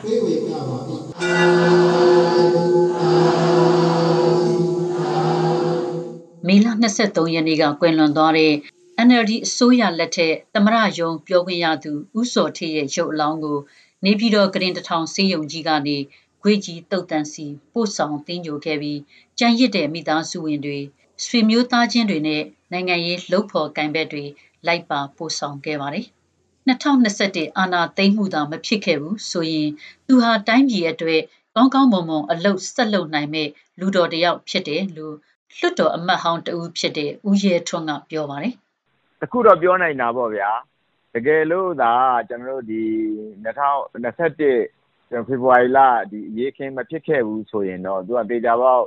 မေလ23ရက်နေ့ကကွယ်လွန်သွားတဲ့ NLD အစိုးရလက်ထက်သမ္မတရုံးပြောခွင့်ရသူဦးစောထေးရဲ့ရုပ်အလောင်းကိုနေပြည်တော်ကရင်တထောင်ဆေးရုံကြီးကနေခွေးကြီးတုတ်တန်စီပို့ဆောင်တင်ညိုခဲ့ပြီးကြံရစ်တဲ့မိသားစုဝင်တွေဆွေမျိုးသားချင်းတွေနဲ့နိုင်ငံရေးလှုပ်ဖော်ကိုင်ဘက်တွေလိုက်ပါပို့ဆောင်ခဲ့ပါတယ်။2021အာဏာသိမ်းမှုသာမဖြစ်ခဲ့ဘူးဆိုရင်သူဟာတိုင်းပြည်အတွက်ကောင်းကောင်းမွန်မွန်အလုပ်ဆက်လုပ်နိုင်မဲ့လူတော်တစ်ယောက်ဖြစ်တယ်လို့လွှတ်တော်အမတ်ဟောင်းတဦးဖြစ်တဲ့ဦးရဲထွန်းကပြောပါတယ်။အခုတော့ပြောနိုင်တာပေါ့ဗျာ။တကယ်လို့သာကျွန်တော်တို့ဒီ2021ဖေဖော်ဝါရီလဒီအရေးခင်းမဖြစ်ခဲ့ဘူးဆိုရင်တော့သူကဒေတာပေါက်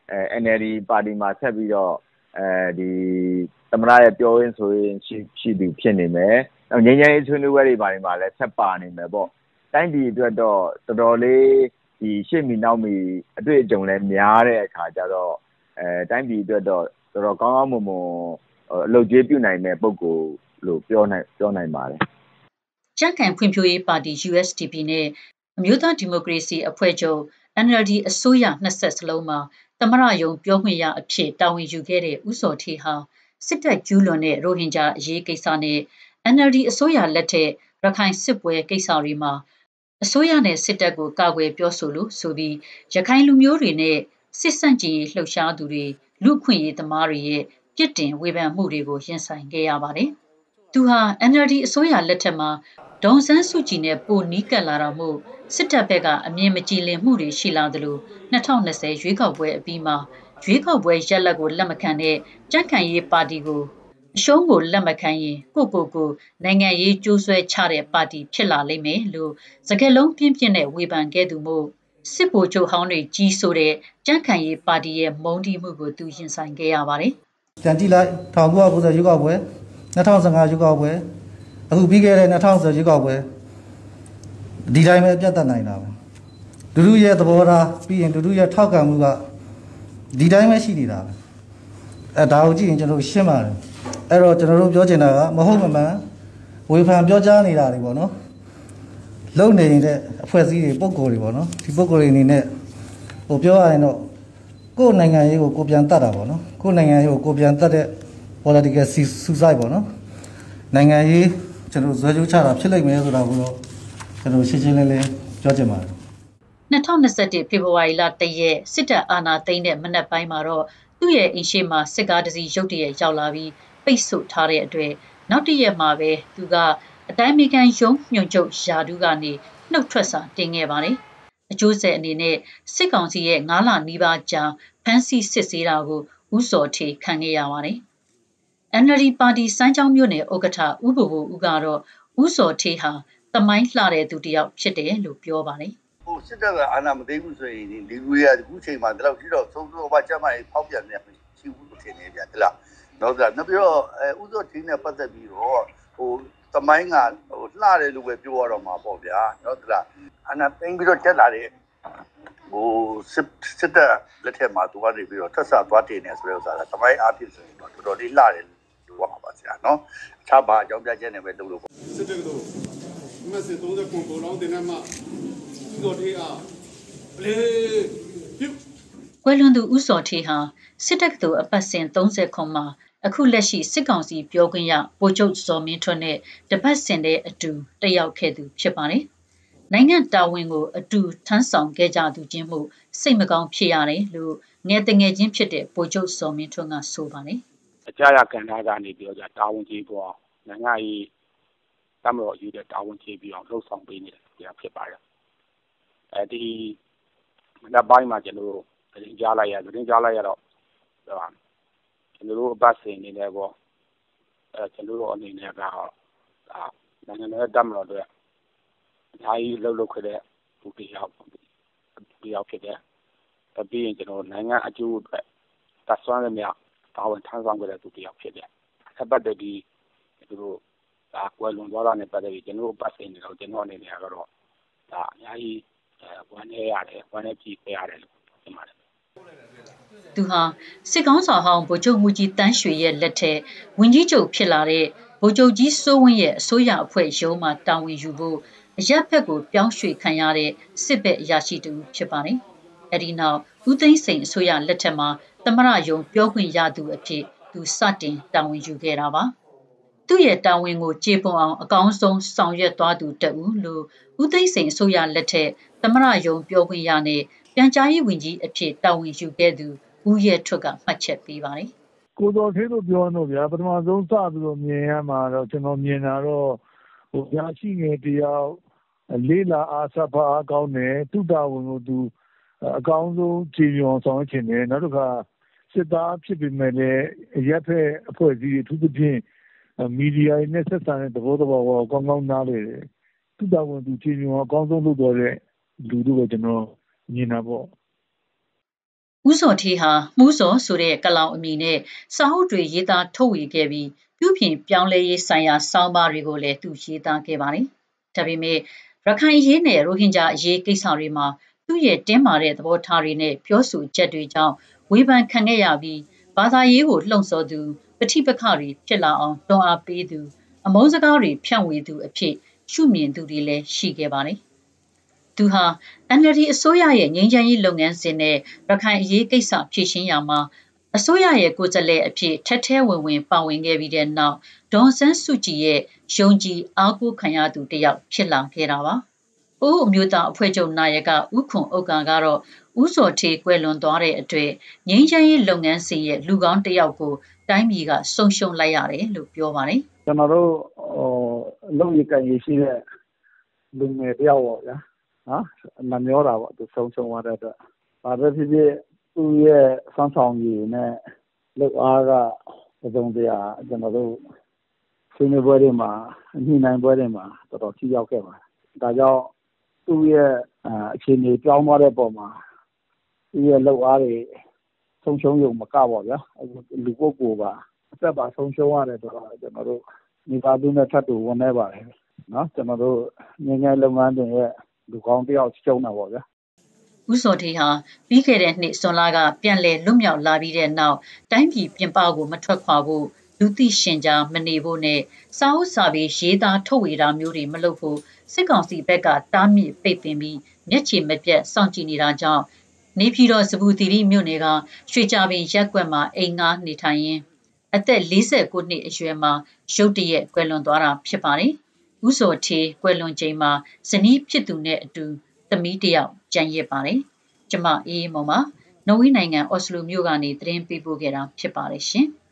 NLD ပါတီမှာဆက်ပြီးတော့ဒီသမ္မတရဲ့ပြောရင်းဆိုရင်ရှိသူဖြစ်နေမယ်။ငြိမ်းချမ်းရေးဆွေးနွေးပွဲတွေဘာတွေမှာလည်းဆက်ပါနေမယ်ပေါ့။တိုင်းပြည်အတွက်တော့တော်တော်လေးဒီရှေ့မီနောက်မီအတွေ့အကြုံလည်းများတဲ့အခါကျတော့တိုင်းပြည်အတွက်တော့တော်တော်ကောင်းကောင်းမွန်မွန်အလုပ်ကျေးပြုနိုင်တဲ့ပုံကိုလို့ပြောနိုင်ပါတယ်။ကြံ့ခိုင်ဖွံ့ဖြိုးရေးပါတီ USDP နဲ့အမျိုးသားဒီမိုကရေစီအဖွဲ့ချုပ် NLD အစိုးရနှစ်ဆက်စလုံးမှာသမ္မတရုံးပြောခွင့်ရအဖြစ်တာဝန်ယူခဲ့တဲ့ဦးစောထေးဟာစစ်တပ်ကျူးလွန်တဲ့ရိုဟင်ဂျာအရေးကိစ္စနဲ့ NLD အစိုးရလက်ထက်ရခိုင်စစ်ပွဲကိစ္စတွေမှာအစိုးရနဲ့စစ်တပ်ကိုကာကွယ်ပြောဆိုလို့ဆိုပြီးရခိုင်လူမျိုးတွေနဲ့စစ်ဆန့်ကျင်ရေးလှုပ်ရှားသူတွေလူခွင့်ရေးသမားတွေရဲ့ပြစ်တင်ဝေဖန်မှုတွေကိုရင်ဆိုင်ခဲ့ရပါတယ်။သူဟာ NLD အစိုးရလက်ထက်မှာဒေါ်ဆန်းစုကြည်နဲ့ပိုနီးကပ်လာတော့မှုစစ်တပ်ဘက်ကအမြင်မကြည်လင်မှုတွေရှိလာသလို2020ရွေးကောက်ပွဲအပြီးမှာရွေးကောက်ပွဲရက်လက်ကိုလက်မခံတဲ့ကြံ့ခိုင်ရေးပါတီကိုအရှုံးကိုလက်မခံရင်ကိုနိုင်ငံရေးကြိုးဆွဲချတဲ့ပါတီဖြစ်လာလိမ့်မယ်လို့စကားလုံးပြင်းပြင်းနဲ့ဝေဖန်ခဲ့သူမို့စစ်ဗိုလ်ချုပ်ဟောင်းတွေကြီးဆိုတဲ့ကြံ့ခိုင်ရေးပါတီရဲ့မုန်းတီးမှုကိုသူရင်ဆိုင်ခဲ့ရပါတယ်။ကြံကြည့်လိုက်1990ရွေးကောက်ပွဲ2015ရွေးကောက်ပွဲအခုပြီးခဲ့တဲ့2010ရွေးကောက်ပွဲဒီတိုင်းပဲပြတ်တက်နိုင်တာပဲ။လူရဲ့သဘောထားပြီးရင်လူရဲ့ထောက်ခံမှုကဒီတိုင်းပဲရှိနေတာပဲ။ဒါကိုကြည့်ရင်ကျွန်တော်ရှင်းပါတယ်။အဲ့တော့ကျွန်တော်တို့ပြောချင်တာကမဟုတ်မမှန်ဝေဖန်ပြောကြားနေတာတွေပေါ့နော်။လုံနေတဲ့အဖွဲ့အစည်းတွေပုံကိုယ်တွေပေါ့နော်။ဒီပုံကိုယ်တွေအနေနဲ့ပြောရရင်တော့ကိုယ်နိုင်ငံရေးကိုပြန်တတ်တာပေါ့နော်ကိုယ်နိုင်ငံရေးကိုပြန်တတ်တဲ့ political suicide ပေါ့နော်နိုင်ငံရေးကျွန်တော်ဇွဲကြိုးချတာဖြစ်လိမ့်မယ်ဆိုတာကိုတော့ကျွန်တော်ရှင်းရှင်းလင်းလင်းပြောချင်ပါတယ် 2021ဖေဖော်ဝါရီလ1ရက်စစ်တပ်အာဏာသိမ်းတဲ့မနက်ပိုင်းမှာတော့သူ့ရဲ့အင်ရှိမှာစစ်ကားတစ်စီးရုတ်တရက်ရောက်လာပြီးပိတ်ဆို့ထားတဲ့အတွက်နောက်တစ်ရက်မှာပဲသူကအတိုင်းအမြံရုံးညွှန်ချုပ်ယာဒူးကနေနှုတ်ထွက်စာတင်ခဲ့ပါတယ်အကျိုးဆက်အနေနဲ့စစ်ကောင်စီရဲ့9လနီးပါးကြာဖမ်းဆီးစစ်ဆေးတာကိုဦးစောထေးခံခဲ့ရပါတယ်။ NLD ပါတီစမ်းချောင်းမြို့နယ်ဥက္ကဋ္ဌဦးဘိုဘိုဦးကတော့ဦးစောထေးဟာသမိုင်းလှတဲ့သူတစ်ယောက်ဖြစ်တယ်လို့ပြောပါတယ်။ဟိုစစ်တပ်ကအာဏာမသိဘူးဆိုရင်ဒီလူတွေကအခုချိန်မှာဒီလောက်ရှိတော့သုံးဘာကြမ်းမှဖောက်ပြန်နေရှိဘူးလို့ထင်နေဗျာတလား။နောက်ပြီးတော့ဦးစောထေးနဲ့ပတ်သက်ပြီးတော့ဟိုသမိုင်းကဟိုလှတယ်လို့ပဲပြောရတော့မှာပေါ့ဗျာ။နောက်တလားအာဏာသိမ်းပြီးတော့တက်လာတဲ့ဟိုစစ်တပ်လက်ထက်မှာသူကနေပြီးတော့ထွက်ဆသွားတင်နေဆိုတဲ့ဥစ္စာကသမိုင်းအားဖြင့်ဆိုရင်တော့တော်တော်လေးလှတယ်လို့ပြောပါဆရာနော်အခြားဘာအကြောင်းပြချက်နဲ့ပဲလုပ်လို့စစ်တပ်ကတော့မက်ဆေ့30ကိုပေါ်လောင်းတင်နေမှာဦးစောထေးအားလေကွယ်လွန်သူဦးစောထေးဟာစစ်တပ်ကအပတ်စဉ်30ခွန်မှာအခုလက်ရှိစစ်ကောင်စီပြောခွင့်ရဗိုလ်ချုပ်စောမင်းထွန်းနဲ့တပတ်စဉ်တဲ့အတူတက်ရောက်ခဲ့သူဖြစ်ပါတယ်နိုင်ငံတာဝန်ကိုအတူထမ်းဆောင်ခဲ့ကြသူချင်းမှုစိတ်မကောင်းဖြစ်ရတယ်လို့ငယ်တငယ်ချင်းဖြစ်တဲ့ဗိုလ်ချုပ်စောမင်းထွန်းကဆိုပါတယ်အကြရကန်ထားကနေပြီးတော့တာဝန်ကြီးပေါ်နိုင်ငံရေးတမတော်ယူတဲ့တာဝန်ကြီးပြီးအောင်လှုပ်ဆောင်ပေးနေတဲ့တရားဖြစ်ပါတယ်ဒီမနက်ပိုင်းမှာကျွန်တော်သတင်းကြားလိုက်ရတော့ကျွန်တော်တို့အပတ်စဉ်နေတယ်ပေါ့ကျွန်တော်တို့အနေနဲ့ကတော့နိုင်ငံရဲ့တမတော်တွေအများကြီးလှုပ်ခဲ့တဲ့လူတစ်ယောက်ဖြစ်တယ်။ပြီးရင်ကျွန်တော်နိုင်ငံအကျိုးအတွက်တဆွမ်းရမြတာဝန်ထမ်းဆောင်ခဲ့တဲ့သူတစ်ယောက်ဖြစ်တယ်။ဆက်ပတ်တည်းသူတို့ကွယ်လွန်သွားတာနဲ့ပတ်သက်ပြီးကျွန်တော်ပတ်စင်နေတော့ကျွန်တော်အနေနဲ့ကတော့အများကြီးဝမ်းနည်းရတယ်ဝမ်းနည်းကြည့်ခဲ့ရတယ်လို့ပြောပါတယ်။သူဟာစစ်ကောင်းဆောင်ဟောင်းဗိုလ်ချုပ်မှုကြီးတန်းရွှေရဲ့လက်ထက်ဝန်ကြီးချုပ်ဖြစ်လာတဲ့ဗိုလ်ချုပ်ကြီးစိုးဝင်းရဲ့အစိုးရအဖွဲ့ရုံးမှတာဝန်ယူဖို့အရက်ဖက်ကိုပြောင်းရွှေ့ခံရတဲ့စစ်ဘက်အရာရှိတူဖြစ်ပါတယ်။အဲဒီနောက်ဦးသိန်းစိန်အစိုးရလက်ထက်မှာသမ္မတရုံးပြောခွင့်ရသူအဖြစ်သူစတင်တာဝန်ယူခဲ့တာပါ။သူ့ရဲ့တာဝန်ကိုကျေပွန်အောင်အကောင်းဆုံးဆောင်ရွက်သွားသူတဦးလို့ဦးသိန်းစိန်အစိုးရလက်ထက်သမ္မတရုံးပြောခွင့်ရနဲ့ပြန်ကြားရေးဝန်ကြီးအဖြစ်တာဝန်ယူခဲ့သူဦးရဲထွဋ်ကမှတ်ချက်ပေးပါတယ်။ကိုတော်သေးလို့ပြောတော့ဗျာပထမဆုံးစပြီးတော့မြင်ရမှာတော့ကျွန်တော်မြင်တာတော့ရရှိငယ်တယောက်လေးလာအားစပါအကောင်းတယ်သူတာဝန်ကိုသူအကောင်းဆုံးခြေမြော်ဆောင်ချင်တယ်နောက်တစ်ခါစစ်သားဖြစ်ပေမဲ့လည်းရက်ဖက်အဖွဲ့အစည်းတွေသူသဖြင့်မီဒီယာနဲ့ဆက်ဆံတဲ့သဘောကိုကောင်းကောင်းနားလည်တယ်သူတာဝန်သူခြေမြော်အကောင်းဆုံးလုပ်တော့တဲ့လူတို့ပဲကျွန်တော်မြင်တာပေါ့ဦးစောထေးဟာမှုစောဆိုတဲ့ကလောင်အမည်နဲ့စာအုပ်တွေရေးသားထုတ်ဝေခဲ့ပြီးပြုပြင်ပြောင်းလဲရေးဆိုင်ရာစောင်းပါးတွေကိုလည်းသူရေးသားခဲ့ပါတယ်။ဒါပေမဲ့ရခိုင်ရေးနဲ့ရိုဟင်ဂျာအရေးကိစ္စတွေမှာသူ့ရဲ့တင်းမာတဲ့သဘောထားတွေနဲ့ပြောဆိုချက်တွေကြောင့်ဝေဖန်ခံခဲ့ရပြီးဘာသာရေးကိုလှုံ့ဆော်သူပဋိပက္ခတွေဖြစ်လာအောင်တွန်းအားပေးသူအမုန်းစကားတွေဖြန့်ဝေသူအဖြစ်ရှုမြင်သူတွေလည်းရှိခဲ့ပါတယ်။သူဟာ NLD အစိုးရရဲ့ငြိမ်းချမ်းရေးလုပ်ငန်းစဉ်နဲ့ရခိုင်အရေးကိစ္စဖြေရှင်းရာမှာအစိုးရရဲ့ကိုယ်စားလှယ်အဖြစ်ထက်ထဲဝင်ဝင်ပါဝင်ခဲ့ပြီးတဲ့နောက်ဒေါ်ဆန်းစုကြည်ရဲ့ယုံကြည်အားကိုးခံရသူတစ်ယောက်ဖြစ်လာခဲ့တာပါ။အိုးအမျိုးသားအဖွဲ့ချုပ်နာယကဦးခွန်ဥက္ကာကတော့ဦးစောထေးကွယ်လွန်သွားတဲ့အတွက်ငြိမ်းချမ်းရေးလုပ်ငန်းစဉ်ရဲ့လူကောင်းတစ်ယောက်ကိုတိုင်းပြည်ကဆုံးရှုံးလိုက်ရတယ်လို့ပြောပါတယ်။ကျွန်တော်တို့လုံရကန်ရရှိတဲ့လူငယ်တစ်ယောက်ပေါ့ဗျာနော်မမျောတာပေါ့သူဆုံးရှုံးသွားတဲ့အတွက်ဘာပဲဖြစ်ဖြစ်သူ့ရဲ့ဆွမ်းဆောင်ရည်နဲ့လောက်အားကသုံးတရားကျွန်တော်တို့ဆွေးနွေးပွဲတွေမှာညှိနှိုင်းပွဲတွေမှာတော်တော်ထိရောက်ခဲ့ပါတယ်ဒါကြောင့်သူ့ရဲ့အခြေအနေပြောင်းသွားတဲ့ပုံမှာသူ့ရဲ့လောက်အားတွေဆုံးရှုံးရုံမကပါဗျာလူပုဂ္ဂိုလ်ပါအသက်ပါဆုံးရှုံးရတယ်ဆိုတော့ကျွန်တော်တို့မိသားစုနဲ့ထပ်တူဝန်နေပါတယ်နော်ကျွန်တော်တို့ငင်းငယ်လုပ်ငန်းတွေရဲ့လူကောင်းတယောက်ရှုံးတာပေါ့ဗျာဦးစောထေးဟာပြီးခဲ့တဲ့နှစ်ဇွန်လကပြန်လည်လွတ်မြောက်လာပြီးတဲ့နောက်တိုင်းပြည်ပြင်ပကိုမထွက်ခွာဖို့လူသိရှင်ကြားမနေဖို့နဲ့စာအုပ်စာပေရေးသားထုတ်ဝေတာမျိုးတွေမလုပ်ဖို့စစ်ကောင်စီဘက်ကတားမြစ်ပိတ်ပင်ပြီးမျက်ခြေမပြတ်စောင့်ကြည့်နေတာကြောင့်နေပြည်တော်စပူသီရိမြို့နယ်ကရွှေကြပင်ရက်ကွက်မှာအိမ်ငှားနေထိုင်ရင်းအသက်49နှစ်အရွယ်မှာရုတ်တရက်ကွယ်လွန်သွားတာဖြစ်ပါတယ်။ဦးစောထေးကွယ်လွန်ချိန်မှာဇနီးဖြစ်သူနဲ့အတူသမီးတစ်ယောက်ကျန်ရစ်ပါတယ်။ကျမအေးမောင်ပါနော်ဝေးနိုင်ငံအော်စလိုမြို့ကနေသတင်းပေးပို့ခဲ့တာဖြစ်ပါတယ်ရှင်။